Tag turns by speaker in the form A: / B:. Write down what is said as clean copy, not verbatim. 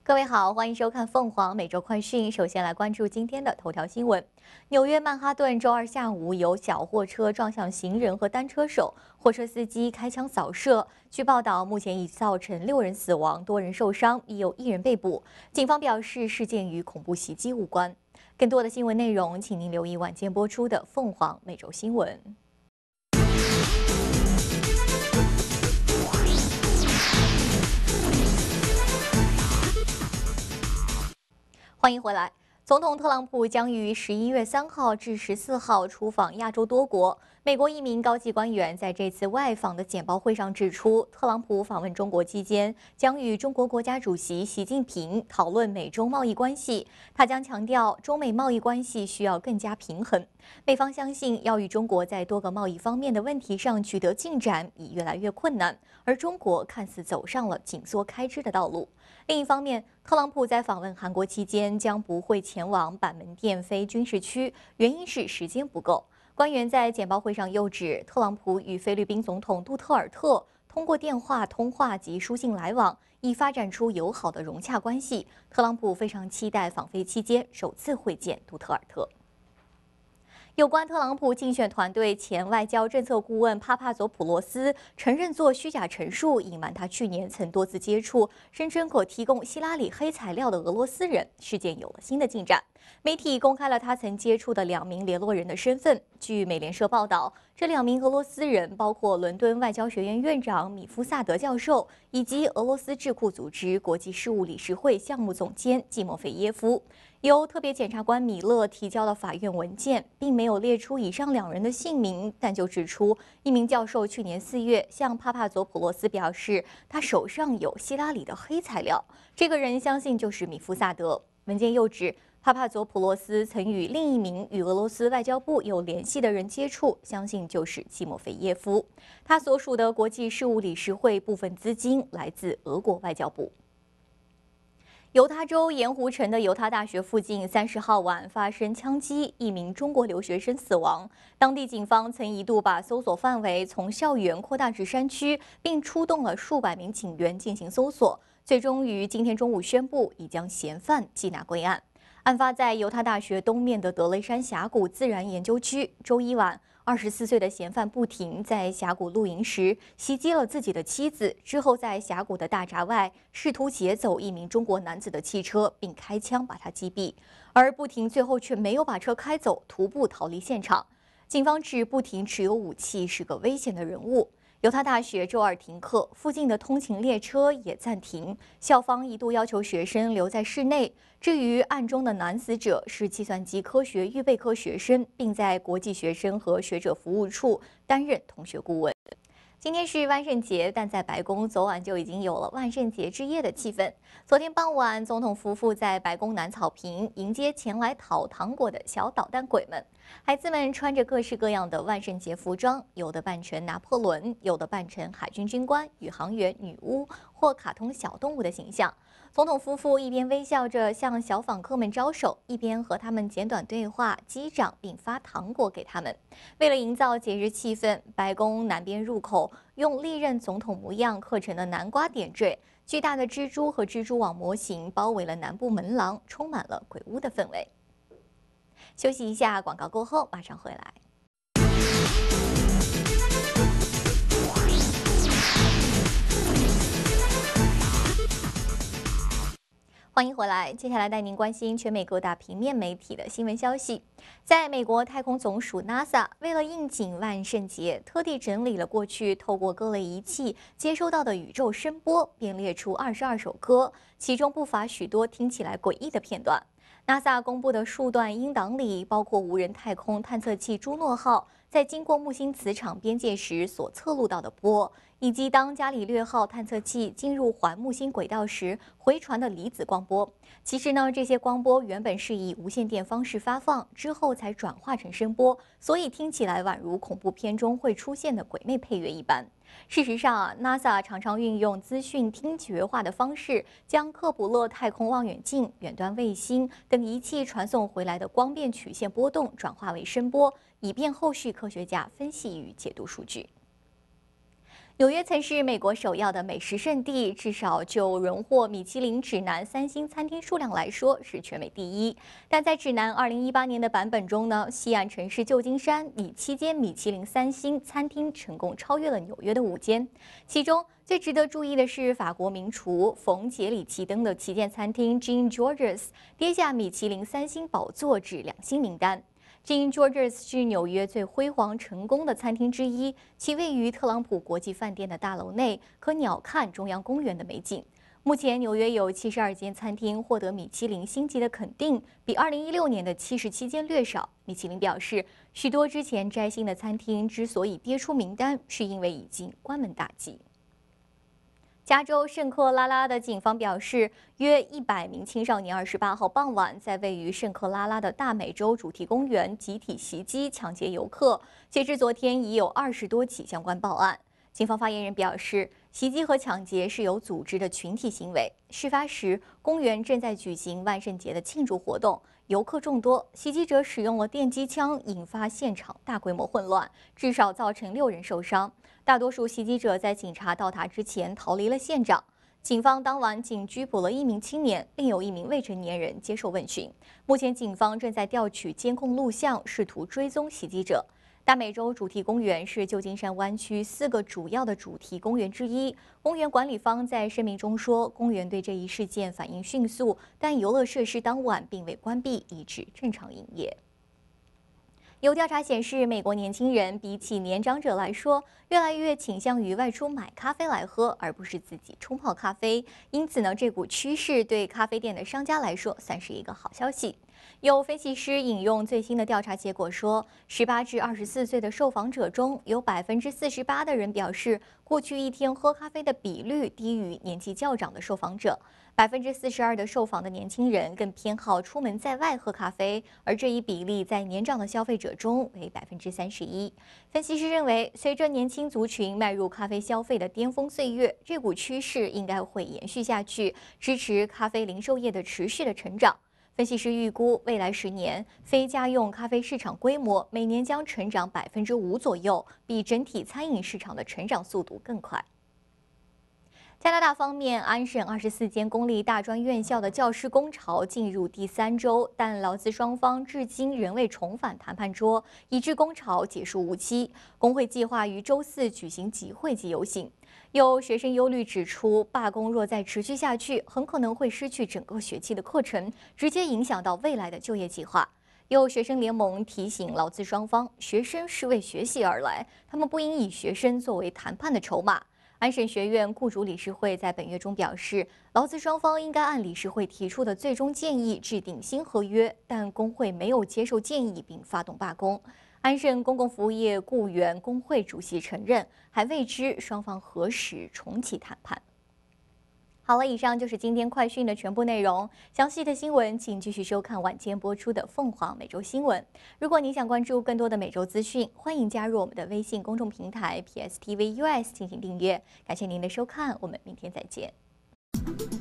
A: 各位好，欢迎收看凤凰每周快讯。首先来关注今天的头条新闻：纽约曼哈顿周二下午有小货车撞向行人和单车手，货车司机开枪扫射。据报道，目前已造成6人死亡，多人受伤，已有1人被捕。警方表示，事件与恐怖袭击无关。更多的新闻内容，请您留意晚间播出的凤凰每周新闻。欢迎回来。总统特朗普将于11月3号至14号出访亚洲多国。美国一名高级官员在这次外访的简报会上指出，特朗普访问中国期间将与中国国家主席习近平讨论美中贸易关系。他将强调，中美贸易关系需要更加平衡。美方相信，要与中国在多个贸易方面的问题上取得进展已越来越困难，而中国看似走上了紧缩开支的道路。另一方面，特朗普在访问韩国期间将不会前往板门店非军事区，原因是时间不够。官员在简报会上又指，特朗普与菲律宾总统杜特尔特通过电话通话及书信来往，已发展出友好的融洽关系。特朗普非常期待访菲期间首次会见杜特尔特。有关特朗普竞选团队前外交政策顾问帕帕佐普洛斯承认做虚假陈述，隐瞒他去年曾多次接触声称可提供希拉里黑材料的俄罗斯人，事件有了新的进展。媒体公开了他曾接触的2名联络人的身份。据美联社报道，这2名俄罗斯人包括伦敦外交学院院长米夫萨德教授，以及俄罗斯智库组织国际事务理事会项目总监季莫菲耶夫。由特别检察官米勒提交了法院文件，并没有列出以上2人的姓名，但就指出一名教授去年4月向帕帕佐普洛斯表示，他手上有希拉里的黑材料。这个人相信就是米夫萨德。文件又指，帕帕佐普洛斯曾与另一名与俄罗斯外交部有联系的人接触，相信就是季莫菲耶夫。他所属的国际事务理事会部分资金来自俄国外交部。犹他州盐湖城的犹他大学附近30号晚发生枪击，一名中国留学生死亡。当地警方曾一度把搜索范围从校园扩大至山区，并出动了数百名警员进行搜索，最终于今天中午宣布已将嫌犯缉拿归案。案发在犹他大学东面的德雷山峡谷自然研究区。周一晚，24岁的嫌犯不停在峡谷露营时袭击了自己的妻子，之后在峡谷的大闸外试图劫走一名中国男子的汽车，并开枪把他击毙。而不停最后却没有把车开走，徒步逃离现场。警方指不停持有武器，是个危险的人物。犹他大学周二停课，附近的通勤列车也暂停。校方一度要求学生留在室内。至于案中的男死者是计算机科学预备科学生，并在国际学生和学者服务处担任同学顾问。今天是万圣节，但在白宫昨晚就已经有了万圣节之夜的气氛。昨天傍晚，总统夫妇在白宫南草坪迎接前来讨糖果的小捣蛋鬼们。孩子们穿着各式各样的万圣节服装，有的扮成拿破仑，有的扮成海军军官、宇航员、女巫或卡通小动物的形象。总统夫妇一边微笑着向小访客们招手，一边和他们简短对话、击掌并发糖果给他们。为了营造节日气氛，白宫南边入口用历任总统模样刻成的南瓜点缀，巨大的蜘蛛和蜘蛛网模型包围了南部门廊，充满了鬼屋的氛围。休息一下，广告过后马上回来。欢迎回来，接下来带您关心全美各大平面媒体的新闻消息。在美国太空总署 NASA 为了应景万圣节，特地整理了过去透过各类仪器接收到的宇宙声波，并列出22首歌，其中不乏许多听起来诡异的片段。NASA 公布的数段音档里，包括无人太空探测器朱诺号在经过木星磁场边界时所测录到的波，以及当伽利略号探测器进入环木星轨道时回传的离子光波。其实呢，这些光波原本是以无线电方式发放，之后才转化成声波，所以听起来宛如恐怖片中会出现的鬼魅配乐一般。事实上，NASA 常常运用资讯听觉化的方式，将克卜勒太空望远镜、远端卫星等仪器传送回来的光变曲线波动转化为声波，以便后续科学家分析与解读数据。 纽约曾是美国首要的美食圣地，至少就荣获米其林指南3星餐厅数量来说是全美第一。但在指南2018年的版本中呢，西岸城市旧金山以7间米其林3星餐厅成功超越了纽约的5间。其中最值得注意的是，法国名厨冯·杰里奇登的旗舰餐厅 Jean Georges 跌下米其林3星宝座至2星名单。Jean Georges 是纽约最辉煌成功的餐厅之一，其位于特朗普国际饭店的大楼内，可鸟瞰中央公园的美景。目前，纽约有72间餐厅获得米其林星级的肯定，比2016年的77间略少。米其林表示，许多之前摘星的餐厅之所以跌出名单，是因为已经关门大吉。加州圣克拉拉的警方表示，约100名青少年28号傍晚在位于圣克拉拉的大美洲主题公园集体袭击、抢劫游客。截至昨天，已有20多起相关报案。警方发言人表示，袭击和抢劫是有组织的群体行为。事发时，公园正在举行万圣节的庆祝活动，游客众多。袭击者使用了电击枪，引发现场大规模混乱，至少造成6人受伤。大多数袭击者在警察到达之前逃离了现场。警方当晚仅拘捕了1名青年，另有1名未成年人接受问询。目前，警方正在调取监控录像，试图追踪袭击者。大美洲主题公园是旧金山湾区4个主要的主题公园之一。公园管理方在声明中说，公园对这一事件反应迅速，但游乐设施当晚并未关闭，一直正常营业。有调查显示，美国年轻人比起年长者来说，越来越倾向于外出买咖啡来喝，而不是自己冲泡咖啡。因此呢，这股趋势对咖啡店的商家来说算是一个好消息。有分析师引用最新的调查结果说，18至24岁的受访者中有48%的人表示，过去一天喝咖啡的比率低于年纪较长的受访者。42%的受访的年轻人更偏好出门在外喝咖啡，而这一比例在年长的消费者中为31%。分析师认为，随着年轻族群迈入咖啡消费的巅峰岁月，这股趋势应该会延续下去，支持咖啡零售业的持续的成长。分析师预估，未来10年，非家用咖啡市场规模每年将成长5%左右，比整体餐饮市场的成长速度更快。加拿大方面，安省24间公立大专院校的教师工潮进入第3周，但劳资双方至今仍未重返谈判桌，以致工潮结束无期。工会计划于周4举行集会及游行。有学生忧虑指出，罢工若再持续下去，很可能会失去整个学期的课程，直接影响到未来的就业计划。有学生联盟提醒劳资双方，学生是为学习而来，他们不应以学生作为谈判的筹码。安省学院雇主理事会在本月中表示，劳资双方应该按理事会提出的最终建议制定新合约，但工会没有接受建议并发动罢工。安省公共服务业雇员工会主席承认，还未知双方何时重启谈判。好了，以上就是今天快讯的全部内容。详细的新闻，请继续收看晚间播出的凤凰美洲新闻。如果您想关注更多的美洲资讯，欢迎加入我们的微信公众平台 PSTV US 进行订阅。感谢您的收看，我们明天再见。